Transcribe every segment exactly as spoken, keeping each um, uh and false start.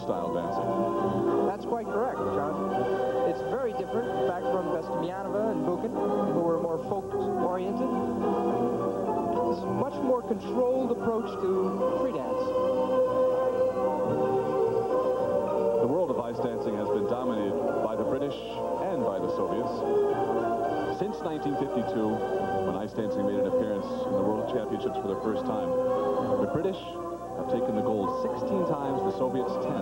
style dancing. That's quite correct, John. It's very different, in fact, from Bestemianova and Buchan, who were more folk-oriented. This is a much more controlled approach to free dance. The world of ice dancing has been dominated by the British and by the Soviets. Since nineteen fifty-two, when ice dancing made an appearance in the World Championships for the first time, the British have taken the gold sixteen times, the Soviets ten.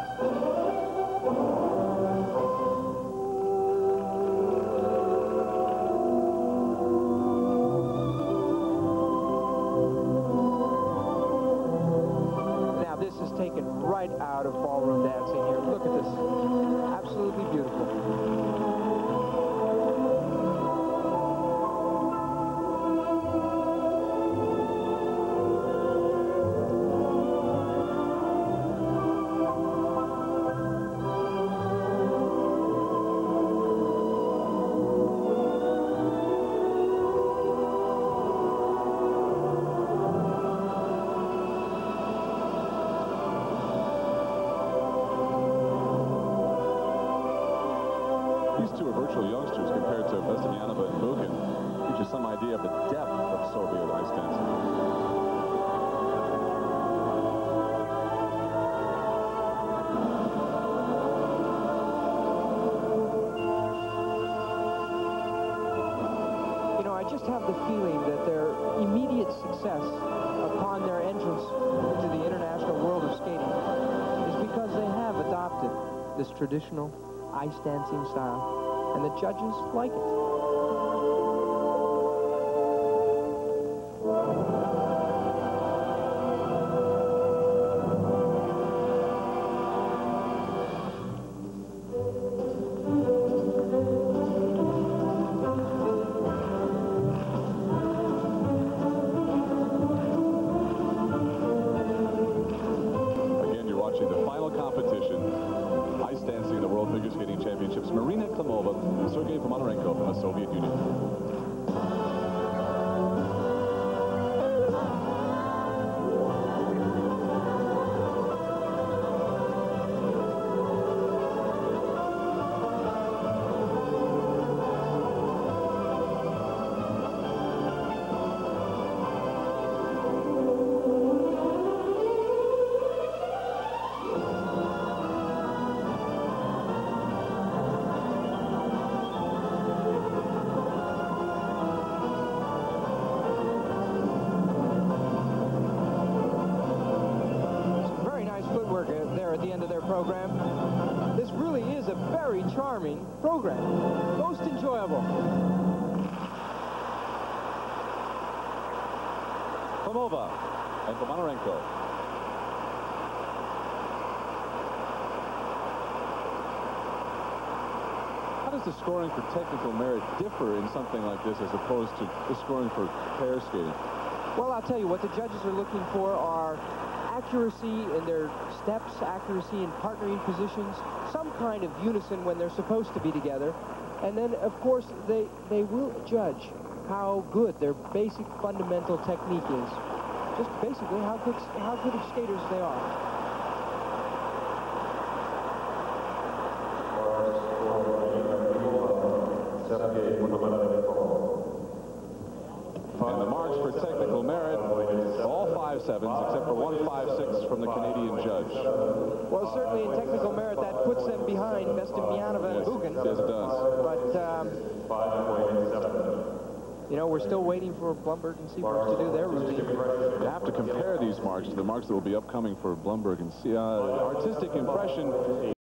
Now this is taken right out of ballroom dancing here. Look at this. Absolutely beautiful. These two are virtual youngsters compared to Bestemianova and Buchan. Gives you some idea of the depth of Soviet ice dancing. You know, I just have the feeling that their immediate success upon their entrance into the international world of skating is because they have adopted this traditional ice dancing style, and the judges like it. Again, you're watching the final competition. Ice dancing in the World Figure Skating Championships. Marina Klimova and Sergei Ponomarenko from the Soviet Union. There at the end of their program. This really is a very charming program. Most enjoyable. Klimova and Ponomarenko. How does the scoring for technical merit differ in something like this as opposed to the scoring for pair skating? Well, I'll tell you what the judges are looking for are accuracy in their steps, accuracy in partnering positions, some kind of unison when they're supposed to be together. And then, of course, they, they will judge how good their basic fundamental technique is. Just basically how good, how good of skaters they are. And the marks for technical merit, all five sevens except for one five six from the Canadian judge. Well, certainly in technical merit, that puts them behind Bestemianova and Buchan. Yes, it does. But, um, you know, we're still waiting for Blumberg and Seaborgs to do their routine. You have to compare these marks to the marks that will be upcoming for Blumberg and See. Uh, artistic impression.